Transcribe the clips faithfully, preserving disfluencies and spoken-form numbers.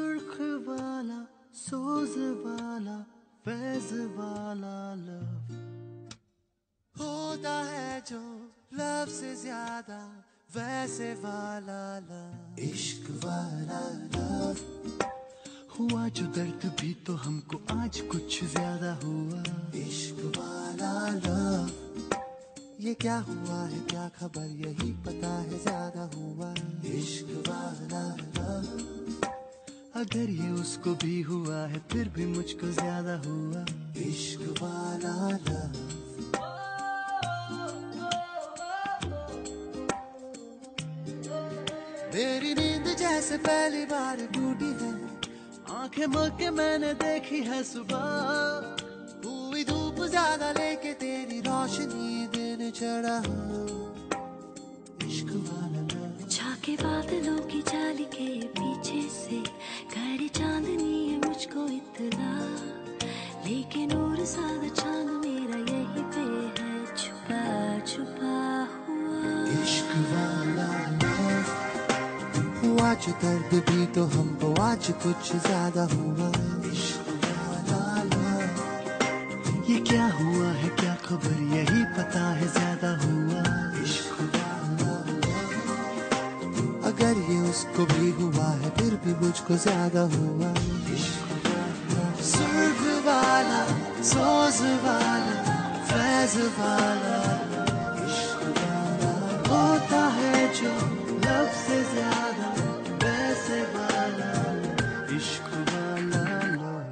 सुर्ख वाला सोज वाला फैज वाला लव होता है जो लव से ज्यादा वैसे वाला लव इश्क वाला लव हुआ जो दर्द भी तो हमको आज कुछ ज्यादा हुआ इश्क वाला लव ये क्या हुआ है क्या खबर यही पता है ज्यादा हुआ इश्क वाला लव अगर ये उसको भी हुआ है फिर भी मुझको ज्यादा हुआ इश्क वाला लव मेरी नींद जैसे पहली बार टूटी है आंखें मल के मैंने देखी है सुबह हुई धूप ज्यादा लेके तेरी रोशनी दिन चढ़ा इश्क वाला लव झाके बादलों की जाली के पीछे से खड़ी चांदनी है मुझको इतना लेकिन और सादा चांद मेरा यही पे है छुपा छुपा हुआ इश्क वाला लव हुआ जो दर्द भी तो हमको आज कुछ ज्यादा हुआ इश्क वाला लव ये क्या हुआ है क्या खबर यही पता है ज्यादा हुआ इश्क वाला लव अगर ये उसको भी हुआ है फिर भी मुझको ज्यादा हुआ इश्क वाला सुर्ख वाला सोज वाला फैज वाला इश्क वाला होता है जो लव से ज्यादा वैसे वाला इश्क वाला love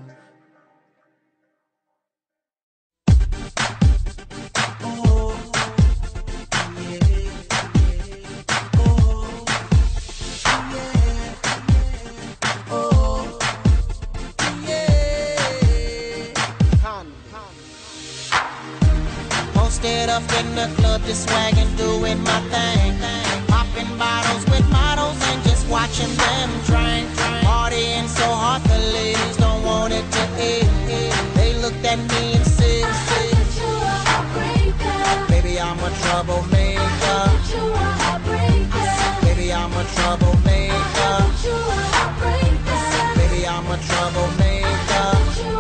Posted up in the club, just swaggin', doing my thing. Popping bottles with models and just watching them drink. Partying so hard, the ladies don't want it to end. They looked at me and said, baby, I'm a troublemaker. Baby, I'm a troublemaker. Baby, I'm a troublemaker.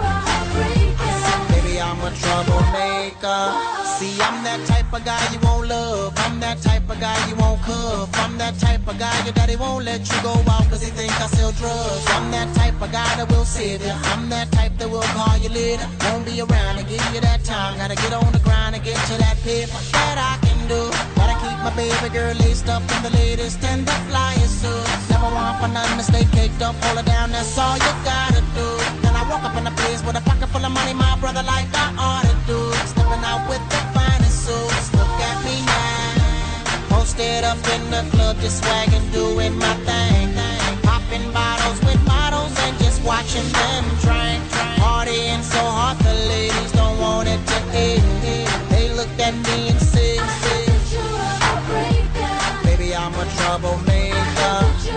Baby, I'm a troublemaker. See, I'm that type of guy you won't love. I'm that type of guy you won't cuff. I'm that type of guy your daddy won't let you go out cause he think I sell drugs. I'm that type of guy that will save you. I'm that type that will call you later. Won't be around to give you that time. Gotta get on the grind and get to that paper that I can do. Gotta keep my baby girl laced up in the latest and the flyest suits. Never want for nothing to stay caked up, hold her down, that's all you gotta do. Then I walk up in the place with a pocket full of money, my brother, like I ought to do. Stepping out with the finest suits, look at me now. Posted up in the club, just swaggin', doing my thing. Popping bottles with models and just watching them drink. Partying so hard, the ladies don't want it to end. They looked at me and said, baby, I'm a troublemaker.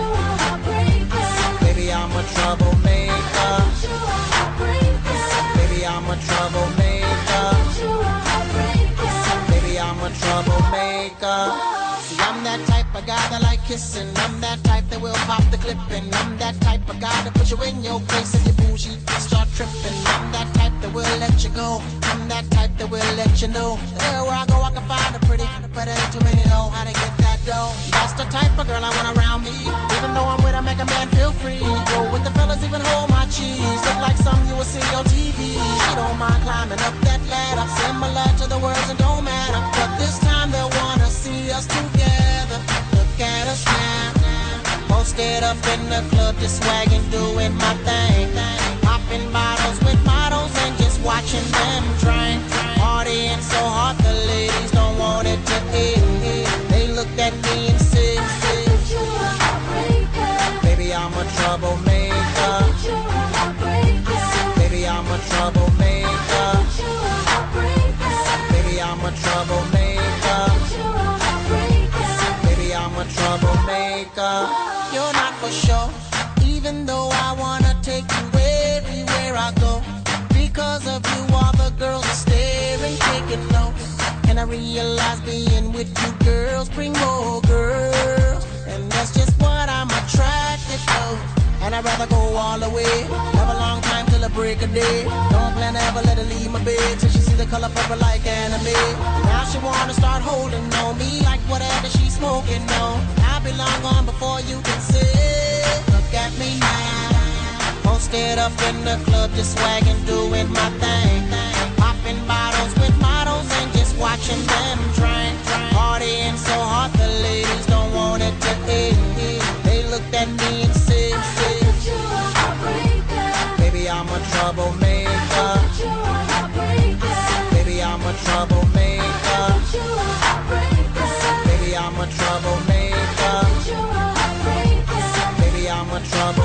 Baby, I'm a troublemaker. Baby, I'm a troublemaker. Baby, I'm a troublemaker. See, I'm that type of guy that like kissing. I'm that type that will pop the clipping. I'm that type of guy that put you in your place if you bougie start tripping. I'm that type that will let you go. I'm that type that will let you know that everywhere I go I can find a pretty, but there ain't too many know how to get that dough. That's the type of girl I want around me. Even though I'm with her, make a man feel free. Go with the fellas, even hold my cheese. Look like something you will see on T V. She don't mind climbing up that ladder, similar to the words that don't matter. But this time they wanna see us together. Look at us now. Posted up in the club, just swaggin', doing my thing. Popping bottles with models and just watching them drink. Partying so hard, the ladies don't want it to end. They looked at me and said, baby, I'm a troublemaker. Baby, I'm a troublemaker. Baby, I'm a troublemaker. Baby, I'm a troublemaker. You're not for sure, even though I wanna take you everywhere I go. Because of you, all the girls are staring, taking notes. And I realize being with you girls bring more girls. And that's just what I'm attracted to. And and I'd rather go all the way. Never long time till the break of day. Don't plan to ever let her leave my bed till she see the color purple like anime. Now she wanna start holding on me like whatever she's smoking on. I'll be long gone before you can say, look at me now. Posted up in the club, just swagging, doing my thing. Popping bottles with models and just watching them drink. Partying so hard the ladies don't want it to end. They looked at me and said, baby, I'm a troublemaker. Baby, I'm a troublemaker. Baby, I'm a troublemaker. Baby, I'm a trouble.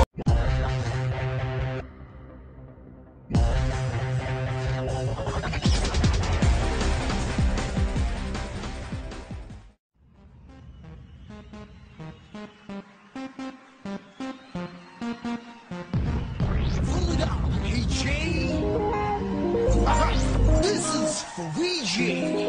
This is for Ouija.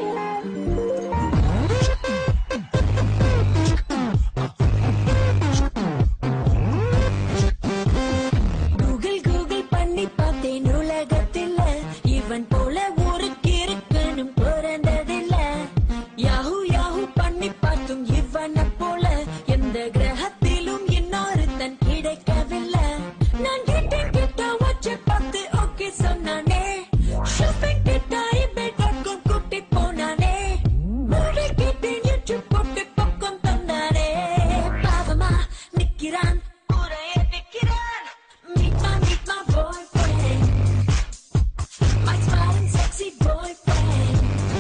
Google Google பண்ணி பார்த்தேன் உலகத்தில் இவன் போல ஒரு கிறுக்கனும் பிறந்ததில்லை. Yahoo Yahoo பண்ணி பார்த்தும் இவனை போல எந்த கிரகத்திலும் இன்னொருத்தன் கிடைக்கவில்லை. நான் கேட்டேன் கிட்ட வச்சு பார்த்து ஓகே சொன்னானே. ஷாப்பிங் கிட்ட இபேட்க்கும் கூட்டி போனானே. மூவி கேட்டேன் யூடியூப் போட்டு பக்கம் தந்தானே. பாவமா நிக்கிறான் ஊரையே நிக்கிறான். Meet my, meet my boyfriend. My smiling sexy boyfriend.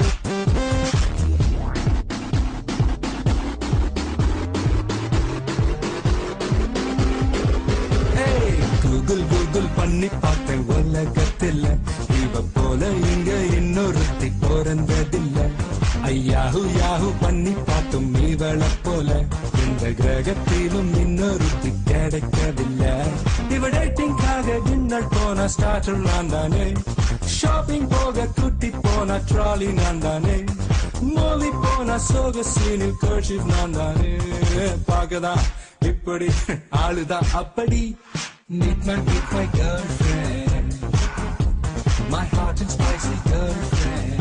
Google Google பண்ணி பார்த்தேன் உலகத்தில் இவ போல இங்க இன்னொருத்தி பிறந்ததில்லை. ஐயாஹு யாஹு பண்ணி பார்த்தும் இவளை போல இந்த கிரகத்திலும் இன்னொருத்தி கிடைக்கவில்லை. இவ டேட்டிங்காக டின்னர் போன ஸ்டார்டர் நான் தானே. ஷாப்பிங் போக கூட்டி போன ட்ராலி நான் தானே. மூவி போன சோக சீனில் கர்ச்சீஃப் நான் தானே. பார்க்கதான் இப்படி ஆளுதான் அப்படி. Meet my, meet my girlfriend, my hot and spicy girlfriend.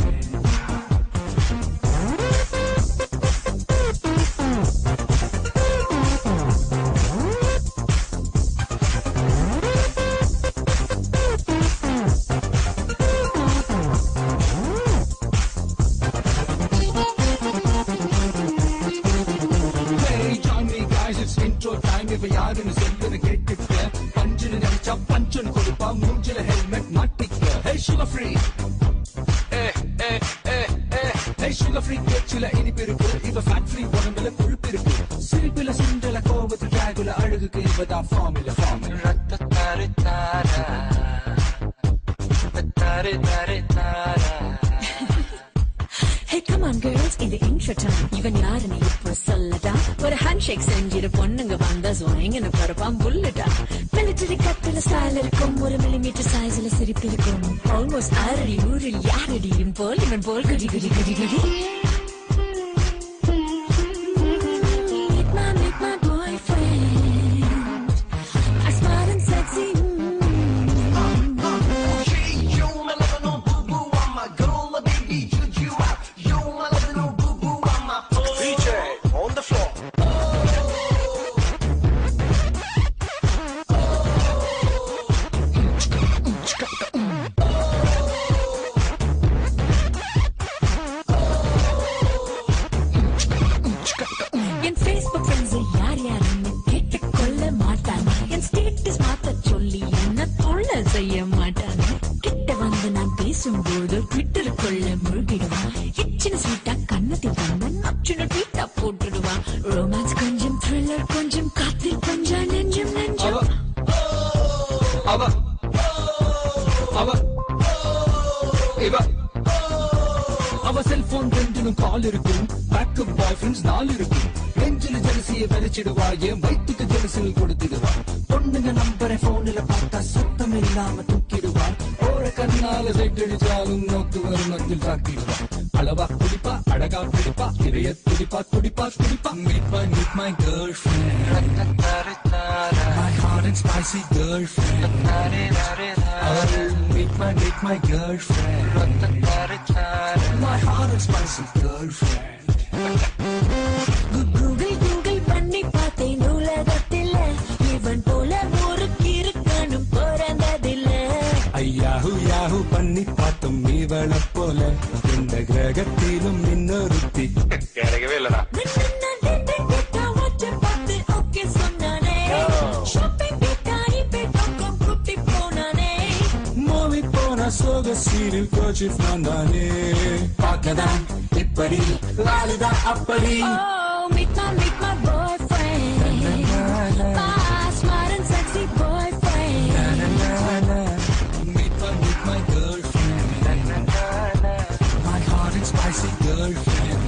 Hey, join me guys, it's intro time. If I are gonna sing, gonna get it there. Punching நினைச்சா பஞ்சன் கொடுப்பா மூஞ்சில ஹெல்மெட் மாட்டிக்க. Hey sugar free, eh eh eh eh. Hey sugar free கேட்சில இனிப்பு இருக்கு. இவ fat free உடம்புல கொழுப்பு இருக்கு. சிரிப்புல சுண்டல கோபத்து டிராகுல அழகுக்கு இவதான் ஃபார்முலா ஃபார்முலா. ரத்த தாரி தாரா தாரி தாரி தாரா. Hey come on girls, in the intro time இவன் யாருன்னு இப்போ சொல்லடா. ஒரு ஹேண்ட்ஷேக் செஞ்சிட்டு பொண்ணுங்க வந்தா ஸ்வாயிங்னு பரப்பான் புல்லட்டா. மிலிட்டரி கட்டில ஸ்டைல் இருக்கும், ஒரு மில்லிமீட்டர் சைஸ்ல சிரிப்பு இருக்கும். ஆல்மோஸ்ட் ஆறடி ஊரில் யாரடியும் போல் இவன் போல் குடி குடி குடி குடி. Meet my, meet my boyfriend. I smart and sexy. N Facebook friends யார் யாருன்னு கேட்டுக்கொள்ள மாட்டாங்க. என் ஸ்டேட்டஸ் மாத்த சொல்லி என்ன தொல்லை செய்ய மாட்டாங்க. கிட்ட வந்து நான் பேசும்போது ட்விட்டருக்குள்ள முழுகிடுவான். எச்சின ஸ்வீட்டா கண்ணத்தில் தந்த நச்சுன ட்வீட்டா போட்டுடுவான். ரொமான்ஸ் கொஞ்சம், த்ரில்லர் கொஞ்சம், காத்தில் கொஞ்சம், நெஞ்சம் நெஞ்சம். அவ அவ இவ அவ செல்போன் ரெண்டிலும் கால் இருக்கும். பேக்கப் பாய் ஃப்ரெண்ட்ஸ் நாலு இருக்கும். நெஞ்சில ஜெலசிய விளைச்சிடுவா, என் வயிற்றுக்கு ஜெலசில் கொடுத்துடுவா. பொண்ணுங்க நம்பரை போன்ல பார்த்தா சத்தம் இல்லாம தூக்கிடுவா. ஓர கண்ணால சைட் அடிச்சாலும் நோக்கு வரும் நத்தில் தாக்கிடுவா. அளவா குடிப்பா அழகா பிடிப்பா இதய துடிப்பா துடிப்பா துடிப்பா meet my meet my girlfriend my hot and spicy girlfriend oh meet my meet my girlfriend my hot and spicy girlfriend Google Google பண்ணி பார்த்தேன் உலகத்தில் இவன் போல ஒரு கிறுக்கனும் பிறந்ததில்ல ஐயாஹு யாஹு பண்ணி பார்த்தோம் இவளை போல இந்த கிரகத்திலும் இன்னொருத்தி கிடைக்கவே இல்லடா மூவி போன சோக சீரில் கோச்சி நான்தானே பார்க்கதான் இப்படி லாலிதா அப்படி Meet my, meet my boyfriend My smart and sexy boyfriend Meet my, meet my girlfriend my hot and spicy girlfriend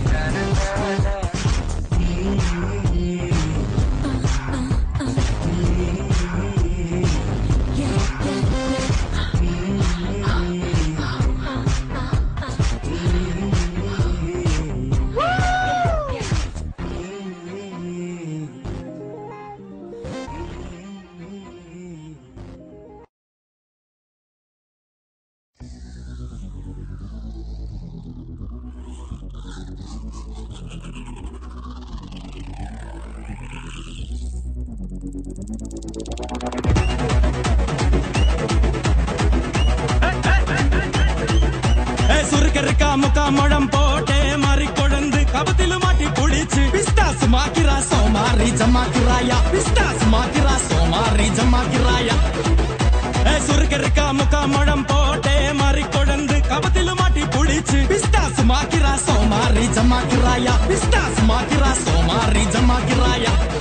சுருக்கருக்கா முக்கா முழம் போட்டே மாறி கொழுந்து கபத்தில மாட்டி புடிச்சு பிஸ்தாஸ் மாக்கிரா சோமாரி ஜமாக்கிராயா பிஸ்தாஸ் மாக்கிரா சோமாரி ஜமாக்கிராயா சுருக்கருக்கா முக்கா முழம் போட்டே மாறி கொழுந்து கபத்தில மாட்டி புடிச்சு பிஸ்தாஸ் மாக்கிரா சோமாரி ஜமாக்கிராயா பிஸ்தாஸ் மாக்கிரா சோமாரி ஜமாக்கிராயா